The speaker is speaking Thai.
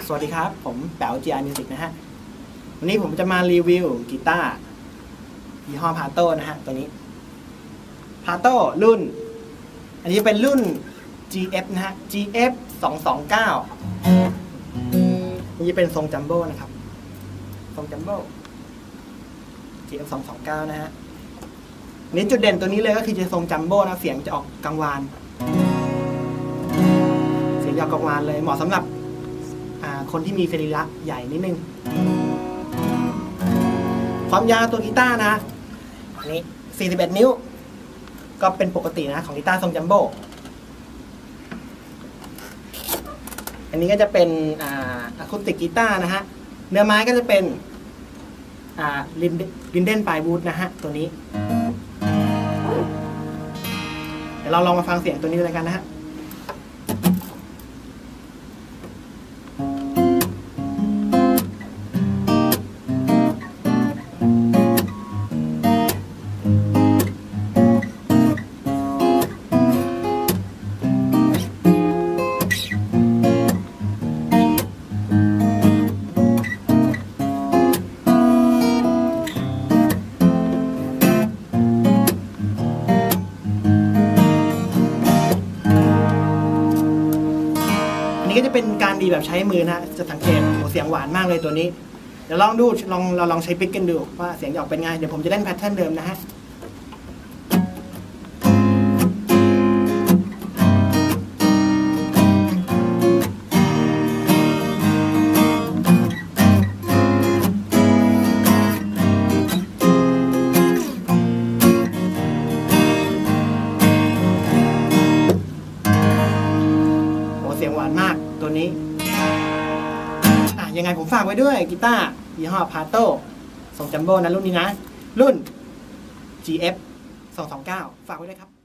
สวัสดีครับผมแป๋ว GR Music นะฮะวันนี้ผมจะมารีวิวกีตาร์ยี่ห้อพาโต้นะฮะตัวนี้พาโต้รุ่นอันนี้เป็นรุ่น GF นะฮะ GF 229นี่เป็นทรงจัมโบ้นะครับทรงจัมโบ้ GF 229นะฮะนี่จุดเด่นตัวนี้เลยก็คือจะทรงจัมโบ้นะเสียงจะออกกังวานเสียงออกกังวานเลยเหมาะสำหรับคนที่มีสรีระใหญ่นิดนึงความยาวตัวกีตาร์นะอันนี้41 นิ้วก็เป็นปกตินะของกีตาร์ทรงจัมโบ้อันนี้ก็จะเป็นอะคูสติกกีตาร์นะฮะเนื้อไม้ก็จะเป็นลินเดนปลายวูดนะฮะตัวนี้เดี๋ยวเราลองมาฟังเสียงตัวนี้เลยกันนะฮะก็จะเป็นการดีแบบใช้มือนะจะสังเกตเสียงหวานมากเลยตัวนี้เดี๋ยวลองดูเราลองใช้ปิกกันดูว่าเสียงจะออกเป็นไงเดี๋ยวผมจะเล่นแพทเทิร์นเดิมนะฮะเสียงหวานมากตัวนี้ยังไงผมฝากไว้ด้วยกีตาร์ยี่ห้อพาโต้ทรงจัมโบ้นะรุ่นนี้นะรุ่น GF 229ฝากไว้ด้วยครับ